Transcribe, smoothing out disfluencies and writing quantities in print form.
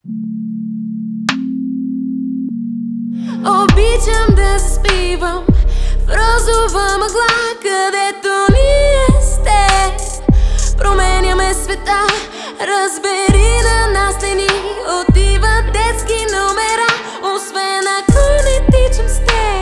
Обичам да се спивам в розова мъгла, където ние сте променяме света. Разбери, на нас не ни отиват детски номера, освен ако не тичам с теб.